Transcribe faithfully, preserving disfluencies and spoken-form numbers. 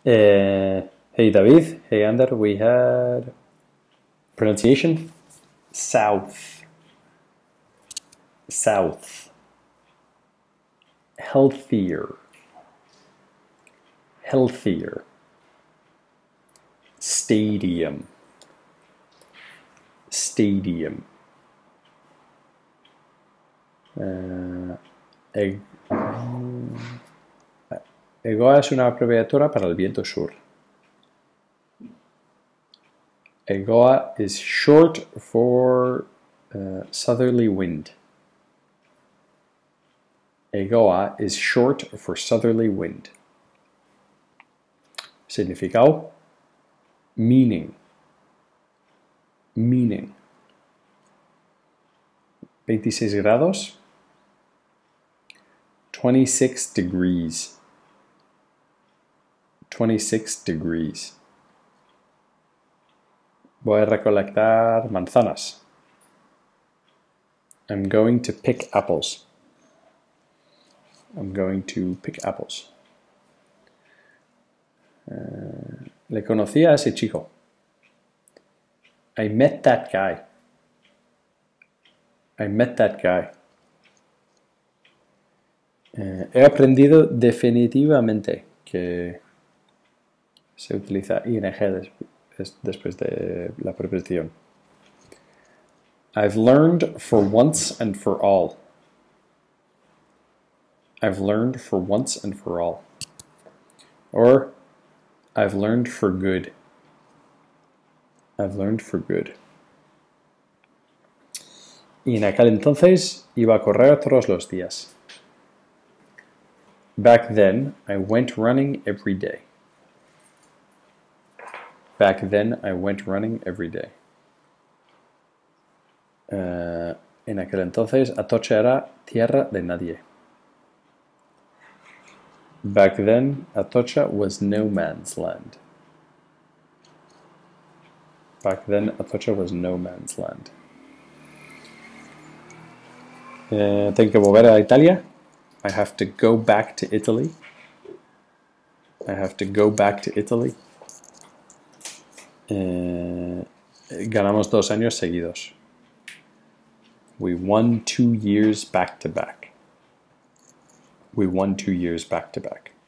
Uh, hey David, hey Ander, we had pronunciation south, south, healthier, healthier, stadium, stadium, uh, eg- EGOA es una abreviatura para el viento sur. EGOA is short for uh, southerly wind. EGOA is short for southerly wind. Significado: meaning, meaning. veintiséis grados, twenty-six degrees, twenty-six degrees. Voy a recolectar manzanas. I'm going to pick apples. I'm going to pick apples. Uh, le conocí a ese chico. I met that guy. I met that guy. Uh, he aprendido definitivamente que se utiliza ing des des después de la preposición. I've learned for once and for all. I've learned for once and for all. Or I've learned for good. I've learned for good. Y en aquel entonces iba a correr todos los días. Back then, I went running every day. Back then, I went running every day. Uh, en aquel entonces, Atocha era tierra de nadie. Back then, Atocha was no man's land. Back then, Atocha was no man's land. Uh, tengo que volver a Italia. I have to go back to Italy. I have to go back to Italy. Uh, ganamos dos años seguidos. We won two years back to back. We won two years back to back.